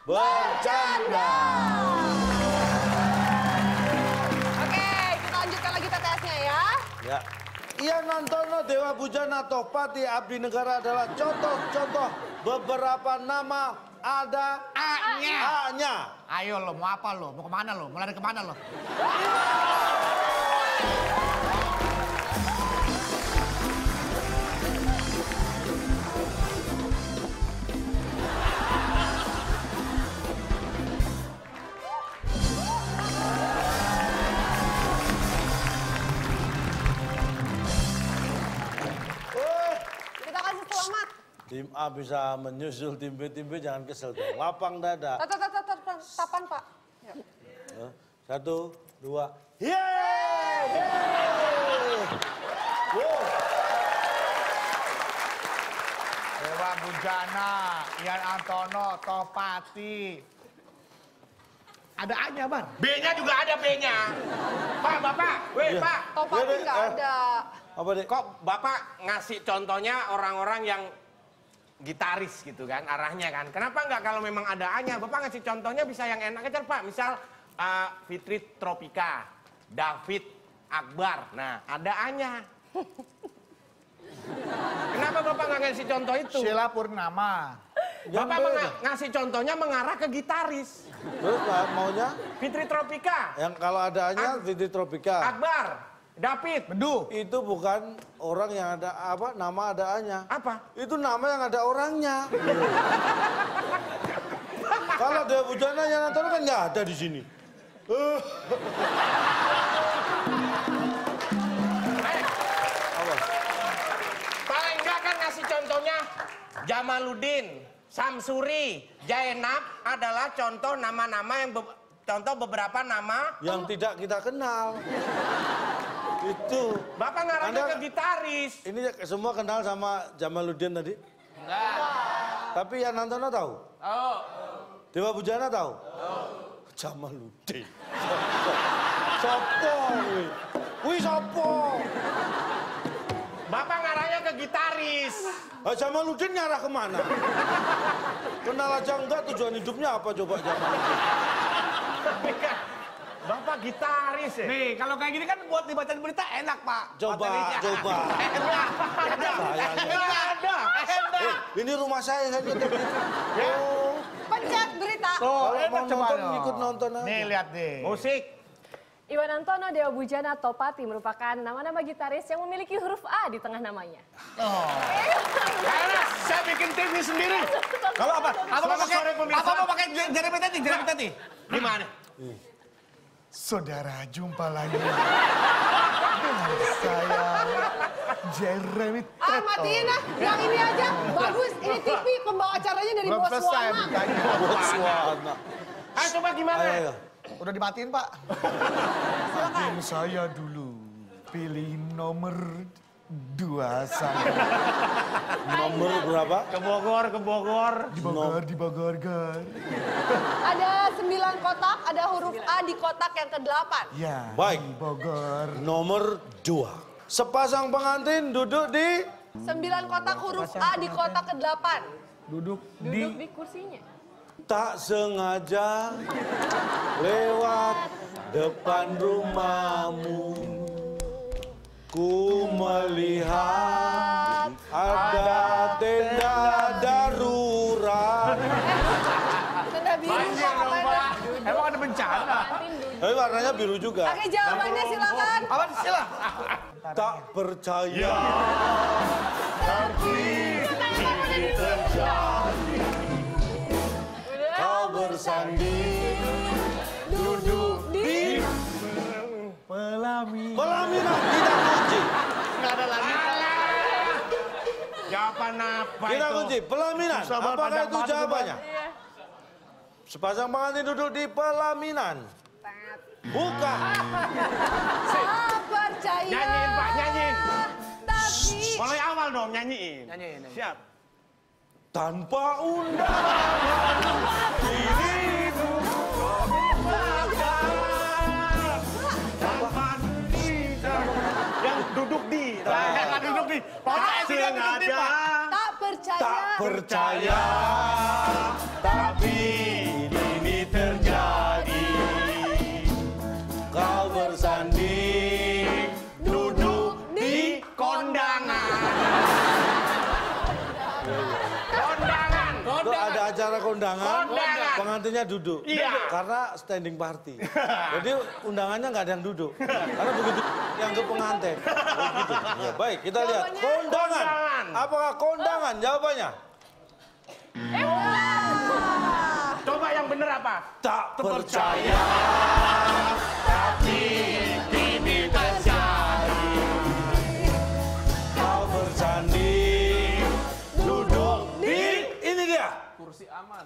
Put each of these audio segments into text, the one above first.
bercanda. Oke, kita lanjutkan lagi TTS-nya ya. Ya. Ian Antono, Dewa Bujana, Tohpati, Abdi Negara adalah contoh-contoh beberapa nama ada A-nya. Ayo lo, mau apa lo? Mau kemana lo? Mau lari kemana lo? Kita kasih selamat. Tim A bisa menyusul tim B jangan kesel dong. Lapang dada. Tapan, Pak. Yuk. 1, 2, yeay! Wow. Dewa Bujana, Ian Antono, Tohpati. Ada A-nya, Bar? B-nya juga ada B-nya. Pak, Bapak, Iya. Pak. Tohpati nggak ada. Apa deh? Kok Bapak ngasih contohnya orang-orang yang gitaris gitu kan, arahnya kan. Kenapa nggak kalau memang ada A-nya, Bapak ngasih contohnya bisa yang enak aja, Pak. Misal Fitri Tropika, David Akbar. Nah, ada A-nya. Kenapa Bapak nggak ngasih contoh itu? Sheila Purnama. Bapak ngasih contohnya mengarah ke gitaris. Terus Pak, maunya? Fitri Tropika, Yang kalau ada A-nya Fitri Tropika. Akbar, David. Bedu. Itu bukan orang yang ada apa, nama ada A-nya. Apa? Itu nama yang ada orangnya. Kalau Dewa Bujana yang Antono kan nggak ada di sini. Apa? Paling enggak kan ngasih contohnya Jamaluddin, Samsuri, Jainab adalah contoh nama-nama yang contoh beberapa nama Yang tidak kita kenal. Itu. Bapak ngarahnya ke gitaris. Ini semua kenal sama Jamaluddin tadi? Enggak. Tapi yang Antono tahu? Oh. Dewa Bujana tahu? Jamaluddin. Sopo kuwi? Kuwi sopo? Bapak ngarahnya ke gitaris. Jamaluddin ngarah kemana? Kenal aja enggak, tujuan hidupnya apa coba Jamaluddin? Tapi kan Bapak gitaris ya? Nih, kalau kayak gini kan buat dibacain berita enak, Pak. Coba. Enak. Ada. Ini rumah saya gitu. Oh, Pencet berita. kalau enak mau coba nonton dong. ikut nonton aja. Nih, lihat deh. Musik. Iwan Antono, Dewa Bujana, Tohpati merupakan nama-nama gitaris yang memiliki huruf A di tengah namanya. Karena saya bikin TV sendiri. Kalau apa? Apa mau pakai? Sore pemirsa. Apa mau pakai Jeremy Teti? Jeremy Teti. Gimana? Saudara, jumpa lagi dengan saya, Jeremy Teti. Matiin ah. Yang ini aja. Bagus. Ini TV. Pembawa acaranya dari Belum selesai Boswana. beritanya. Botswana. Coba gimana? Ayo. Udah dimatiin, Pak. Tim saya dulu pilih nomor 2 saya. Nomor berapa? Ke Bogor. Di Bogor, Gar. Ada 9 kotak. Ada huruf A di kotak yang ke-8. Ya, Baik. di Bogor. Nomor 2. Sepasang pengantin duduk di 9 kotak huruf A di kotak ke-8. Duduk Duduk di kursinya. tak sengaja lewat depan rumahmu. Ku melihat ada tenda darurat. Tenda biru. Banjir dong, Pak. Emang ada bencana? Tapi warnanya biru juga. Oke, jawabannya silakan. Apa sila? Tak percaya. Tapi ini terjadi. Kau bersanding duduk di pelaminan. Kita kunci. Nggak ada lagi. Jawaban apa Kita itu? kunci pelaminan. Susah banget, Apakah panjang itu banget, jawabannya? Sepasang pengantin duduk di pelaminan. Bukan. Tak percaya. Nyanyiin, Pak, nyanyiin. Tapi Mulai awal dong nyanyiin. Nyanyiin. Siap. Tanpa undangan dirimu. Yang duduk di. Nggak duduk di. Pokoknya duduk di, Pak. tak percaya. Tak percaya. Tapi undangan, Kondangan. pengantinnya duduk. Iya. Karena standing party. Jadi undangannya nggak ada yang duduk. Karena begitu yang ke pengantin. Begitu. Ya, baik, kita lihat. Jawabannya? Kondangan. Kondangan. Apakah kondangan? Jawabannya. Coba yang bener apa? Tak percaya. Kau bersanding. Duduk di. Ini dia. Kursi aman.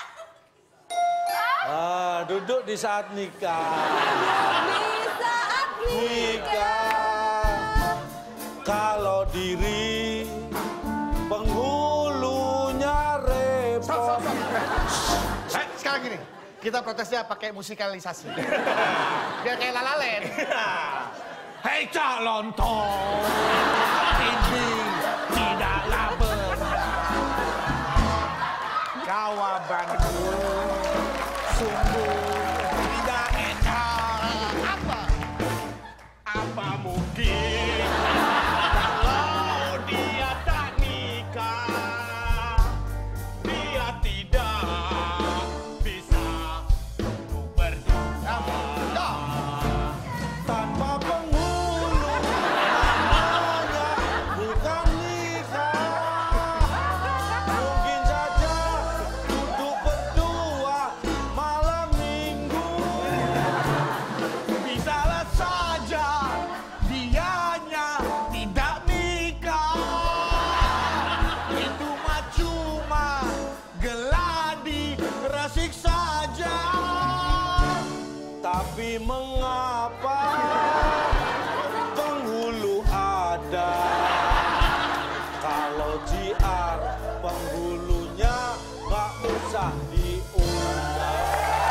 Duduk di saat nikah. Di saat Nikah. Kalau diri penghulunya repot. Sekarang gini, kita protesnya pakai musikalisasi. Biar kayak La La Land. Hei calon tol, ini tidaklah benar. Jawabanku sungguh tidak enak. Apa mungkin kalau dia tak nikah, dia tidak bisa untuk berdua. Tanpa penghulu namanya bukan nikah. Mungkin saja duduk berdua malam minggu. Bisalah saja dianya tidak nikah. Itu mah cuma geladi resik saja. Tapi mengapa penghulu ada? Kalau JR penghulunya nggak usah diundang.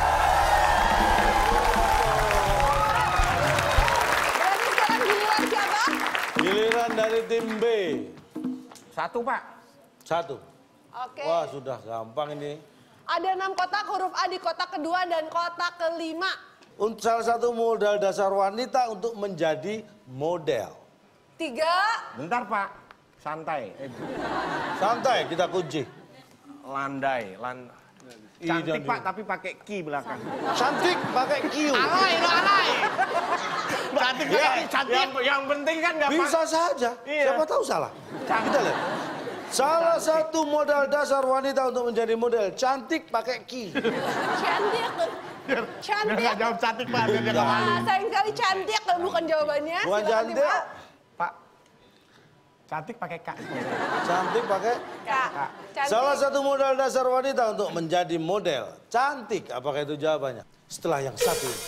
Berarti sekarang giliran siapa? Giliran dari tim B. Satu, Pak. 1. Oke. Wah, sudah gampang ini. Ada 6 kotak, huruf A di kotak kedua dan kotak kelima. Untuk salah satu modal dasar wanita untuk menjadi model. 3. Bentar, Pak. Santai. Santai, kita kunci. Landai. Cantik, Pak, tapi pakai ki belakang. Cantik pakai Q. Alay, lo alay. Cantik Ya, cantik. Yang penting kan nggak Bisa saja. Iya. Siapa tahu salah. Kita lihat. Salah satu modal dasar wanita untuk menjadi model cantik pakai Q. Cantik. Biar Cantik. nggak jawab cantik, Pak. Biar dia nggak malu. Sayang sekali cantik kalau bukan jawabannya. Bukan Silakan cantik. tim A. Pak, cantik pakai K. Cantik pakai. Kak. Cantik. Salah satu modal dasar wanita untuk menjadi model cantik. Apakah itu jawabannya? Setelah yang satu ini.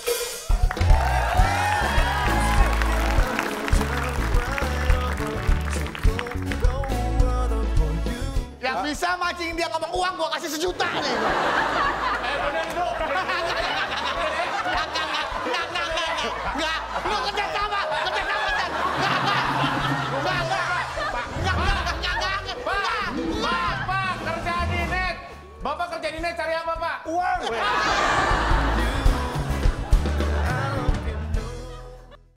Yang bisa mancing dia ngomong uang, gua kasih 1 juta nih.